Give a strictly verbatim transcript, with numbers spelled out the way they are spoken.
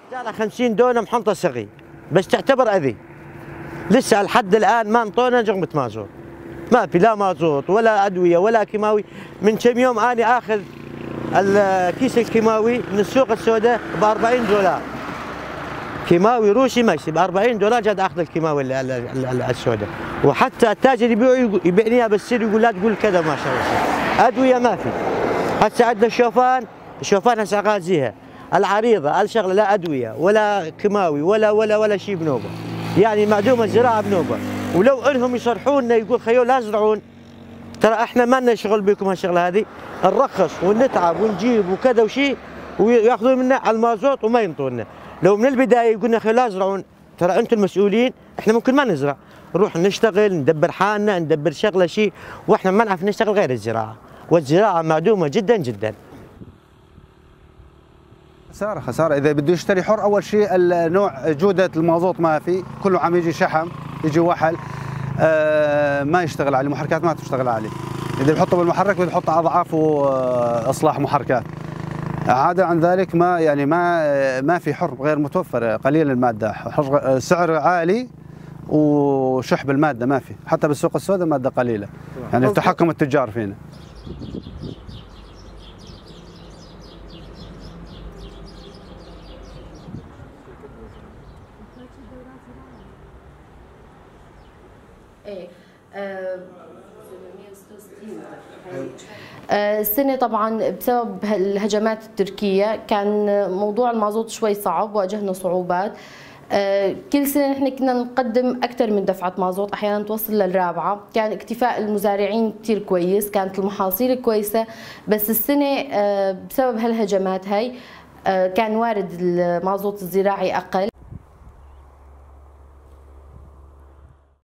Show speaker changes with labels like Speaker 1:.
Speaker 1: جانا خمسين دونم حنطه صغي بس تعتبر اذي. لسه لحد الان ما انطونا جرمه مازوت. ما في لا مازوت ولا ادويه ولا كيماوي. من كم يوم اني اخذ الكيس الكيماوي من السوق السوداء ب أربعين دولار. كيماوي روسي ماشي ب أربعين دولار جاد اخذ الكيماوي السوداء. وحتى التاجر يبيع يبيعني اياها بالسر يقول لا تقول كذا ما شاء الله. ادويه ما في. هسه عندنا الشوفان، الشوفان هسه غازيها. العريضه الشغله لا ادويه ولا كيماوي ولا ولا ولا شيء بنوبه. يعني معدومه الزراعه بنوبه. ولو انهم يصرحون لنا يقول خيو لا تزرعون، ترى احنا ما لنا شغل بكم هالشغله هذه، نرخص ونتعب ونجيب وكذا وشيء وياخذون منا على المازوت وما ينطونا. لو من البدايه يقولنا خيو لا تزرعون، ترى انتم المسؤولين، احنا ممكن ما نزرع، نروح نشتغل ندبر حالنا ندبر شغله شيء، واحنا ما نعرف نشتغل غير الزراعه، والزراعه معدومه جدا جدا.
Speaker 2: خساره خساره اذا بده يشتري حر. اول شيء النوع جوده المازوت ما في، كله عم يجي شحم يجي وحل، آه ما يشتغل عليه، محركات ما تشتغل عليه. اذا بحطه بالمحرك بده يحط اضعاف اصلاح محركات. عدا عن ذلك ما يعني ما ما في حر، غير متوفر، قليل الماده، حر سعر عالي وشح بالماده ما في، حتى بالسوق السوداء ماده قليله، يعني تحكم التجار فينا.
Speaker 3: ايه السنة طبعا بسبب الهجمات التركية كان موضوع المازوت شوي صعب، واجهنا صعوبات. كل سنة نحن كنا نقدم أكثر من دفعة مازوت، أحيانا توصل للرابعة. كان اكتفاء المزارعين كثير كويس، كانت المحاصيل كويسة، بس السنة بسبب هالهجمات هاي كان وارد المازوت الزراعي أقل.